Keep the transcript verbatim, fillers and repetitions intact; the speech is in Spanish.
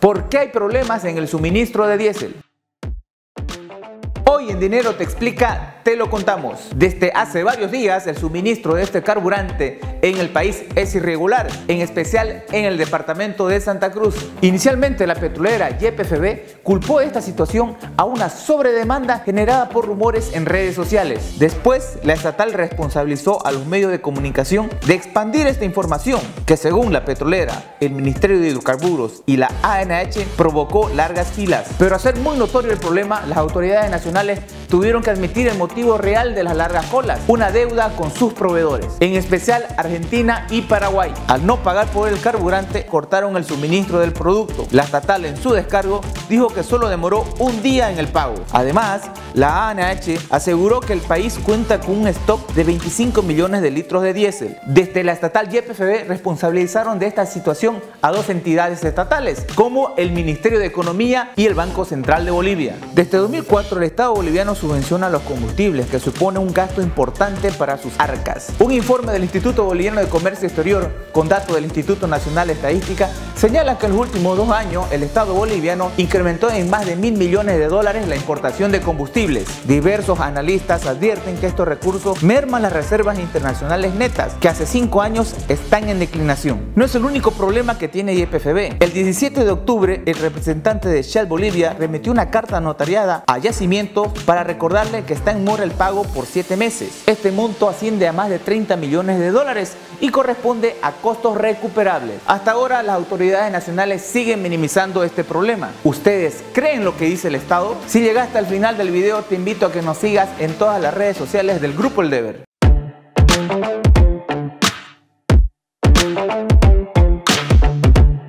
¿Por qué hay problemas en el suministro de diésel? Hoy en Dinero Te Explica, te lo contamos. Desde hace varios días el suministro de este carburante en el país es irregular, en especial en el departamento de Santa Cruz. Inicialmente la petrolera Y P F B culpó esta situación a una sobredemanda generada por rumores en redes sociales. Después la estatal responsabilizó a los medios de comunicación de expandir esta información que, según la petrolera, el Ministerio de Hidrocarburos y la A N H, provocó largas filas. Pero, a ser muy notorio el problema, las autoridades nacionales tuvieron que admitir el motivo real de las largas colas: una deuda con sus proveedores, en especial Argentina y Paraguay. Al no pagar por el carburante, cortaron el suministro del producto. La estatal, en su descargo, dijo que solo demoró un día en el pago. Además, la A N H aseguró que el país cuenta con un stock de veinticinco millones de litros de diésel. Desde la estatal Y P F B responsabilizaron de esta situación a dos entidades estatales, como el Ministerio de Economía y el Banco Central de Bolivia. Desde dos mil cuatro el Estado boliviano subvenciona los combustibles, que supone un gasto importante para sus arcas. Un informe del Instituto Boliviano de Comercio Exterior, con datos del Instituto Nacional de Estadística, señala que en los últimos dos años el Estado boliviano incrementó en más de mil millones de dólares la importación de combustibles. Diversos analistas advierten que estos recursos merman las reservas internacionales netas, que hace cinco años están en declinación. No es el único problema que tiene Y P F B. El diecisiete de octubre, el representante de Shell Bolivia remitió una carta notariada a Yacimiento para recordarle que está en mora el pago por siete meses. Este monto asciende a más de treinta millones de dólares y corresponde a costos recuperables. Hasta ahora las autoridades nacionales siguen minimizando este problema. ¿Ustedes creen lo que dice el Estado? Si llegaste al final del video, te invito a que nos sigas en todas las redes sociales del Grupo El Deber.